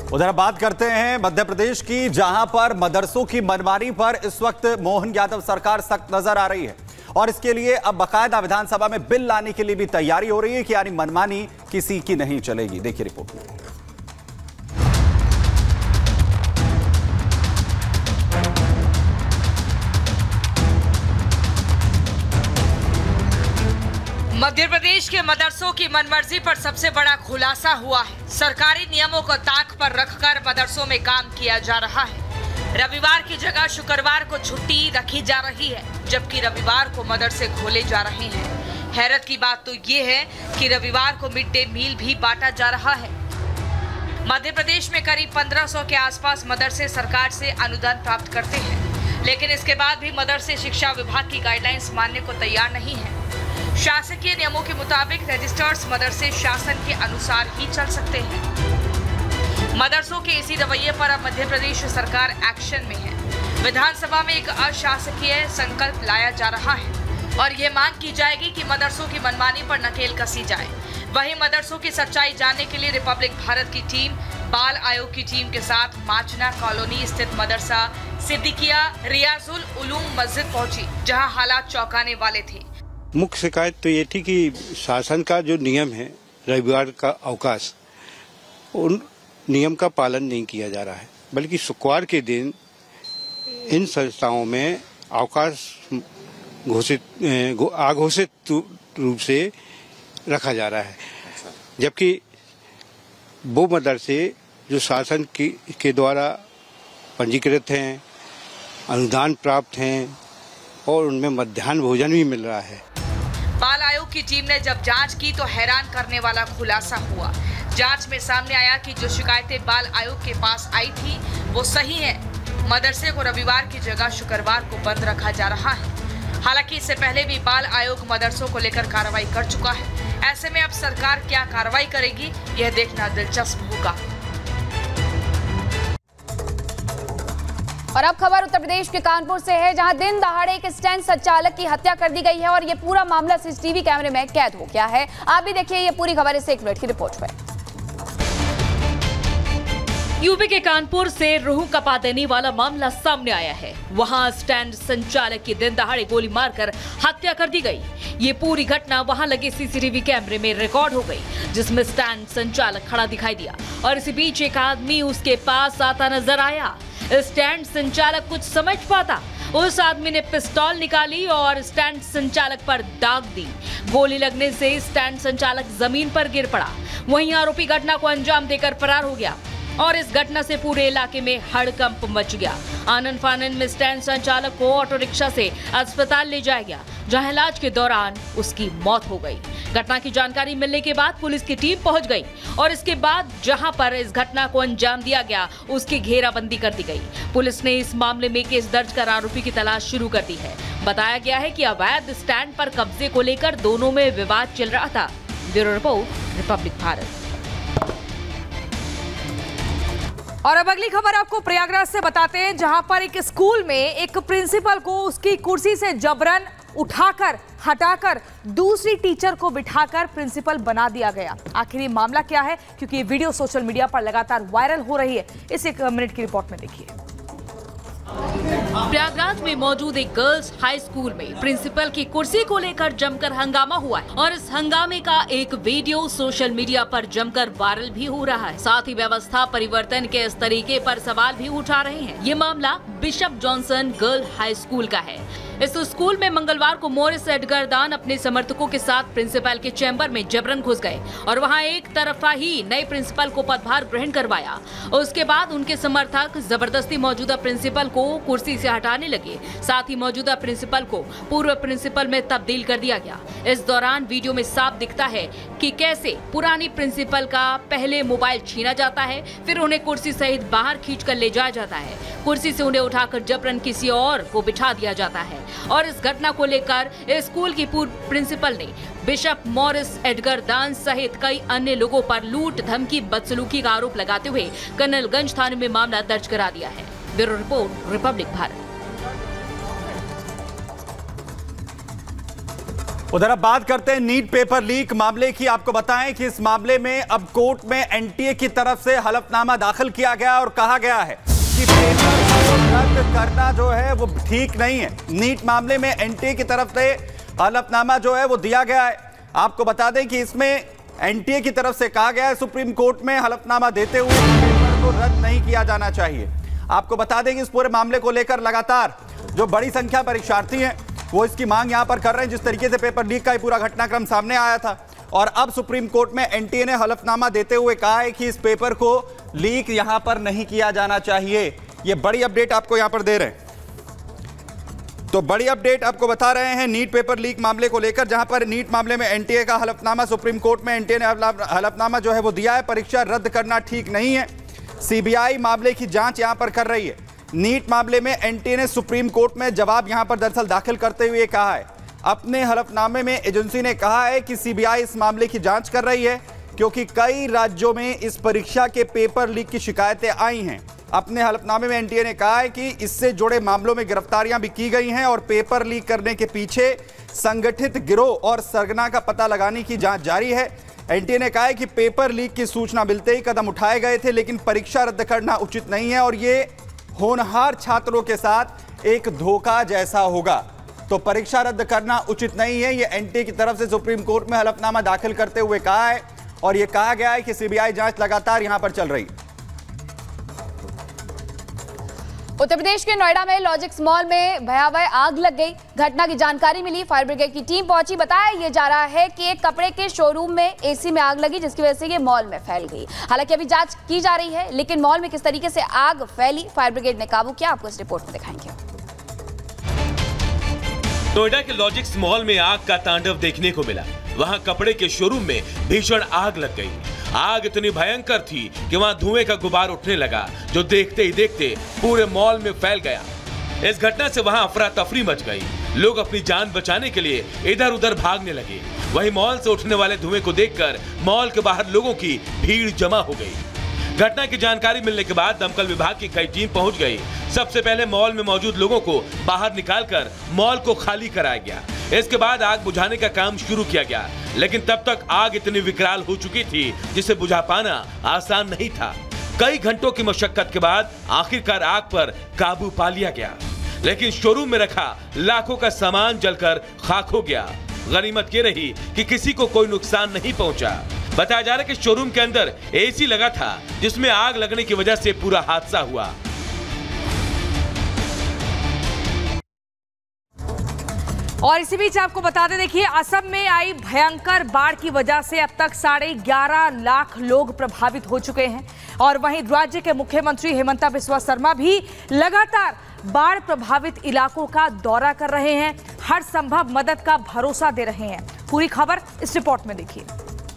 उधर बात करते हैं मध्य प्रदेश की, जहां पर मदरसों की मनमानी पर इस वक्त मोहन यादव सरकार सख्त नजर आ रही है और इसके लिए अब बाकायदा विधानसभा में बिल लाने के लिए भी तैयारी हो रही है कि यानी मनमानी किसी की नहीं चलेगी। देखिए रिपोर्ट में। मध्य प्रदेश के मदरसों की मनमर्जी पर सबसे बड़ा खुलासा हुआ है। सरकारी नियमों को ताक पर रखकर मदरसों में काम किया जा रहा है। रविवार की जगह शुक्रवार को छुट्टी रखी जा रही है, जबकि रविवार को मदरसे खोले जा रहे हैं। हैरत की बात तो ये है कि रविवार को मिड डे मील भी बांटा जा रहा है। मध्य प्रदेश में करीब 1500 के आसपास मदरसे सरकार से अनुदान प्राप्त करते हैं, लेकिन इसके बाद भी मदरसे शिक्षा विभाग की गाइडलाइंस मानने को तैयार नहीं है। शासकीय नियमों के मुताबिक रजिस्टर्स मदरसे शासन के अनुसार ही चल सकते हैं। मदरसों के इसी रवैये पर अब मध्य प्रदेश सरकार एक्शन में है। विधानसभा में एक अशासकीय संकल्प लाया जा रहा है और ये मांग की जाएगी कि मदरसों की मनमानी पर नकेल कसी जाए। वहीं मदरसों की सच्चाई जानने के लिए रिपब्लिक भारत की टीम बाल आयोग की टीम के साथ माचना कॉलोनी स्थित मदरसा सिद्दीकिया रियाजुल उलूम मस्जिद पहुंची, जहां हालात चौंकाने वाले थे। मुख्य शिकायत तो ये थी कि शासन का जो नियम है रविवार का अवकाश, उन नियम का पालन नहीं किया जा रहा है, बल्कि शुक्रवार के दिन इन संस्थाओं में अवकाश अघोषित रूप से रखा जा रहा है, जबकि वो मदरसे जो शासन के द्वारा पंजीकृत हैं, अनुदान प्राप्त हैं और उनमें मध्याह्न भोजन भी मिल रहा है। बाल आयोग की टीम ने जब जांच की तो हैरान करने वाला खुलासा हुआ। जांच में सामने आया कि जो शिकायतें बाल आयोग के पास आई थी वो सही है। मदरसे को रविवार की जगह शुक्रवार को बंद रखा जा रहा है। हालांकि इससे पहले भी बाल आयोग मदरसों को लेकर कार्रवाई कर चुका है। ऐसे में अब सरकार क्या कार्रवाई करेगी, यह देखना दिलचस्प होगा। और अब खबर उत्तर प्रदेश के कानपुर से है, जहां दिन दहाड़े एक स्टैंड संचालक की हत्या कर दी गई है और ये पूरा मामला सीसीटीवी कैमरे में कैद हो गया है। आप भी देखिए ये पूरी खबर इस 1 मिनट की रिपोर्ट में। यूपी के कानपुर से रूह कपा देने वाला मामला सामने आया है। वहां स्टैंड संचालक की दिन दहाड़े गोली मारकर हत्या कर दी गई। ये पूरी घटना वहां लगे सीसीटीवी कैमरे में रिकॉर्ड हो गई, जिसमें स्टैंड संचालक खड़ा दिखाई दिया और इसी बीच एक आदमी उसके पास आता नजर आया। स्टैंड संचालक कुछ समझ पाता, उस आदमी ने पिस्तौल निकाली और स्टैंड संचालक पर दाग दी। गोली लगने से स्टैंड संचालक जमीन पर गिर पड़ा। वहीं आरोपी घटना को अंजाम देकर फरार हो गया और इस घटना से पूरे इलाके में हड़कंप मच गया। आनन फानन में स्टैंड संचालक को ऑटो रिक्शा से अस्पताल ले जाया गया, जहां इलाज के दौरान उसकी मौत हो गई। घटना की जानकारी मिलने के बाद पुलिस की टीम पहुंच गई और इसके बाद जहां पर इस घटना को अंजाम दिया गया उसकी घेराबंदी कर दी गई। पुलिस ने इस मामले में केस दर्ज कर आरोपी की तलाश शुरू कर दी है। बताया गया है कि अवैध स्टैंड पर कब्जे को लेकर दोनों में विवाद चल रहा था। Bureau report, Republic Bharat. और अब अगली खबर आपको प्रयागराज से बताते हैं, जहां पर एक स्कूल में एक प्रिंसिपल को उसकी कुर्सी से जबरन उठाकर हटाकर दूसरी टीचर को बिठाकर प्रिंसिपल बना दिया गया। आखिर ये मामला क्या है, क्योंकि ये वीडियो सोशल मीडिया पर लगातार वायरल हो रही है। इस 1 मिनट की रिपोर्ट में देखिए। प्रयागराज में मौजूद एक गर्ल्स हाई स्कूल में प्रिंसिपल की कुर्सी को लेकर जमकर हंगामा हुआ है और इस हंगामे का एक वीडियो सोशल मीडिया पर जमकर वायरल भी हो रहा है। साथ ही व्यवस्था परिवर्तन के इस तरीके पर सवाल भी उठा रहे हैं। ये मामला Bishop Johnson girl high school का है। इस स्कूल में मंगलवार को मॉरिस एडगर दान अपने समर्थकों के साथ प्रिंसिपल के चैम्बर में जबरन घुस गए और वहां एक तरफा ही नए प्रिंसिपल को पदभार ग्रहण करवाया। उसके बाद उनके समर्थक जबरदस्ती मौजूदा प्रिंसिपल को कुर्सी से हटाने लगे। साथ ही मौजूदा प्रिंसिपल को पूर्व प्रिंसिपल में तब्दील कर दिया गया। इस दौरान वीडियो में साफ दिखता है कि कैसे पुरानी प्रिंसिपल का पहले मोबाइल छीना जाता है, फिर उन्हें कुर्सी सहित बाहर खींचकर ले जाया जाता है। कुर्सी से उन्हें उठाकर जबरन किसी और को बिठा दिया जाता है और इस घटना को लेकर स्कूल की पूर्व प्रिंसिपल ने बिशप मॉरिस एडगर दान सहित कई अन्य लोगों पर लूट, धमकी, बदसलूकी का आरोप लगाते हुए कन्नलगंज थाने में मामला दर्ज करा दिया है। Bureau report, Republic Bharat. उधर अब बात करते हैं नीट पेपर लीक मामले की। आपको बताएं कि इस मामले में अब कोर्ट में एनटीए की तरफ से हलफनामा दाखिल किया गया और कहा गया है कि पेपर को रद्द करना जो है वो ठीक नहीं है। नीट मामले में एनटीए की तरफ से हलफनामा जो है वो दिया गया है। आपको बता दें कि इसमें एनटीए की तरफ से कहा गया है सुप्रीम कोर्ट में हलफनामा देते हुए पेपर को रद्द नहीं किया जाना चाहिए। आपको बता दें कि इस पूरे मामले को लेकर लगातार जो बड़ी संख्या परीक्षार्थी हैं वो इसकी मांग यहां पर कर रहे हैं। जिस तरीके से पेपर लीक का ये पूरा घटनाक्रम सामने आया था और अब सुप्रीम कोर्ट में एनटीए ने हलफनामा देते हुए कहा है कि इस पेपर को लीक यहां पर नहीं किया जाना चाहिए। ये बड़ी अपडेट आपको यहां पर दे रहे हैं। तो बड़ी अपडेट आपको बता रहे हैं नीट पेपर लीक मामले को लेकर, जहां पर नीट मामले में एनटीए का हलफनामा सुप्रीम कोर्ट में एनटीए ने हलफनामा जो है वो दिया है। परीक्षा रद्द करना ठीक नहीं है। सीबीआई मामले की जांच यहां पर कर रही है। नीट मामले में एनटीए ने सुप्रीम कोर्ट में जवाब यहां पर दरअसल दाखिल करते हुए कहा है, अपने हलफनामे में एजेंसी ने कहा है कि सीबीआई इस मामले की जांच कर रही है क्योंकि कई राज्यों में इस परीक्षा के पेपर लीक की शिकायतें आई हैं। अपने हलफनामे में एनटीए ने कहा है कि इससे जुड़े मामलों में गिरफ्तारियां भी की गई हैं और पेपर लीक करने के पीछे संगठित गिरोह और सरगना का पता लगाने की जांच जारी है। एनटीए ने कहा है कि पेपर लीक की सूचना मिलते ही कदम उठाए गए थे, लेकिन परीक्षा रद्द करना उचित नहीं है और ये होनहार छात्रों के साथ एक धोखा जैसा होगा। तो परीक्षा रद्द करना उचित नहीं है, ये एनटीए की तरफ से सुप्रीम कोर्ट में हलफनामा दाखिल करते हुए कहा है और यह कहा गया है कि सीबीआई जांच लगातार यहां पर चल रही है। उत्तर प्रदेश के नोएडा में लॉजिक्स मॉल में भयावह आग लग गई। घटना की जानकारी मिली, फायर ब्रिगेड की टीम पहुंची। बताया यह जा रहा है कि एक कपड़े के शोरूम में एसी में आग लगी जिसकी वजह से ये मॉल में फैल गई। हालांकि अभी जांच की जा रही है, लेकिन मॉल में किस तरीके से आग फैली, फायर ब्रिगेड ने काबू किया, आपको इस रिपोर्ट में दिखाएंगे। नोएडा के लॉजिक्स मॉल में आग का तांडव देखने को मिला। वहां कपड़े के शोरूम में भीषण आग लग गई। आग इतनी भयंकर थी कि वहां धुएं का गुबार उठने लगा जो देखते ही देखते पूरे मॉल में फैल गया। इस घटना से वहां अफरा तफरी मच गई। लोग अपनी जान बचाने के लिए इधर उधर भागने लगे। वहीं मॉल से उठने वाले धुएं को देखकर मॉल के बाहर लोगों की भीड़ जमा हो गई। घटना की जानकारी मिलने के बाद दमकल विभाग की कई टीम पहुंच गई। सबसे पहले मॉल में मौजूद लोगों को बाहर निकालकर मॉल को खाली कराया गया। इसके बाद आग बुझाने का काम शुरू किया गया, लेकिन तब तक आग इतनी विकराल हो चुकी थी जिसे बुझा पाना आसान नहीं था। कई घंटों की मशक्कत के बाद आखिरकार आग पर काबू पा लिया गया, लेकिन शोरूम में रखा लाखों का सामान जलकर खाक हो गया। गनीमत ये रही कि किसी को कोई नुकसान नहीं पहुंचा। बताया जा रहा है कि शोरूम के अंदर एसी लगा था जिसमें आग लगने की वजह से पूरा हादसा हुआ। और इसी बीच आपको बता दें, देखिए असम में आई भयंकर बाढ़ की वजह से अब तक 11.5 लाख लोग प्रभावित हो चुके हैं और वहीं राज्य के मुख्यमंत्री हेमंत बिस्वा शर्मा भी लगातार बाढ़ प्रभावित इलाकों का दौरा कर रहे हैं, हर संभव मदद का भरोसा दे रहे हैं। पूरी खबर इस रिपोर्ट में देखिए।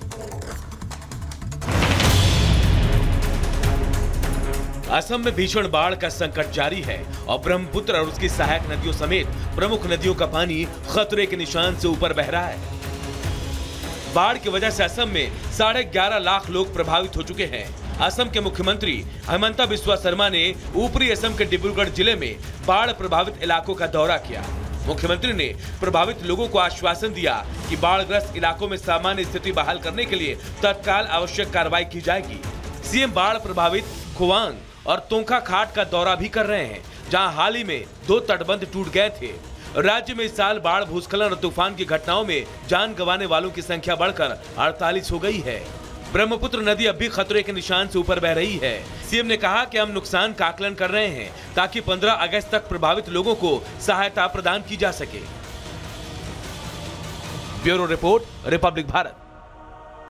असम में भीषण बाढ़ का संकट जारी है और ब्रह्मपुत्र और उसकी सहायक नदियों समेत प्रमुख नदियों का पानी खतरे के निशान से ऊपर बह रहा है। बाढ़ की वजह से असम में 11.5 लाख लोग प्रभावित हो चुके हैं। असम के मुख्यमंत्री हेमंत बिस्वा शर्मा ने ऊपरी असम के डिब्रूगढ़ जिले में बाढ़ प्रभावित इलाकों का दौरा किया। मुख्यमंत्री ने प्रभावित लोगों को आश्वासन दिया कि बाढ़ग्रस्त इलाकों में सामान्य स्थिति बहाल करने के लिए तत्काल आवश्यक कार्रवाई की जाएगी। सीएम बाढ़ प्रभावित खुवांग और तोंखा घाट का दौरा भी कर रहे हैं, जहां हाल ही में 2 तटबंध टूट गए थे। राज्य में इस साल बाढ़, भूस्खलन और तूफान की घटनाओं में जान गंवाने वालों की संख्या बढ़कर 48 हो गई है। ब्रह्मपुत्र नदी अब भी खतरे के निशान से ऊपर बह रही है। सीएम ने कहा कि हम नुकसान का आकलन कर रहे हैं ताकि 15 अगस्त तक प्रभावित लोगों को सहायता प्रदान की जा सके। Bureau report, Republic Bharat.